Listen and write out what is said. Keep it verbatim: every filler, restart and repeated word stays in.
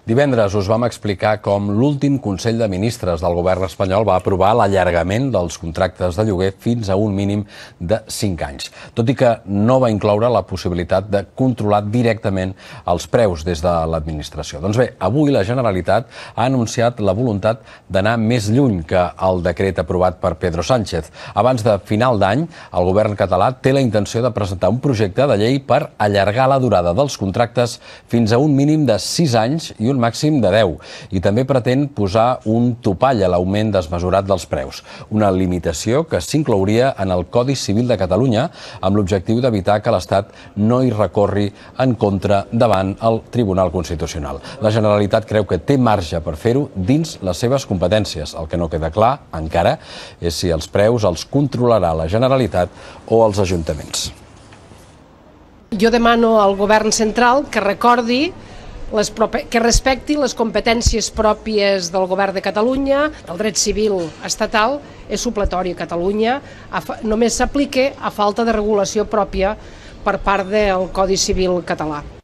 Divendres us vam explicar com l'últim Consell de Ministres del govern espanyol va aprovar l'allargament dels contractes de lloguer fins a un mínim de cinc anys, tot i que no va incloure la possibilitat de controlar directament els preus des de l'administració. Doncs bé, avui la Generalitat ha anunciat la voluntat d'anar més lluny que el decret aprovat per Pedro Sánchez. Abans de final d'any, el govern català té la intenció de presentar un projecte de llei per allargar la durada dels contractes fins a un mínim de sis anys i un màxim de deu, i també pretén posar un topall a l'augment desmesurat dels preus, una limitació que s'inclouria en el Codi Civil de Catalunya amb l'objectiu d'evitar que l'Estat no hi recorri en contra davant el Tribunal Constitucional. La Generalitat creu que té marge per fer-ho dins les seves competències. El que no queda clar, encara, és si els preus els controlarà la Generalitat o els ajuntaments. Jo demano al govern central que recordi Les que respecti les competències pròpies del govern de Catalunya. El dret civil estatal és supletori a Catalunya, només s'aplica a falta de regulació pròpia per part del Codi Civil català.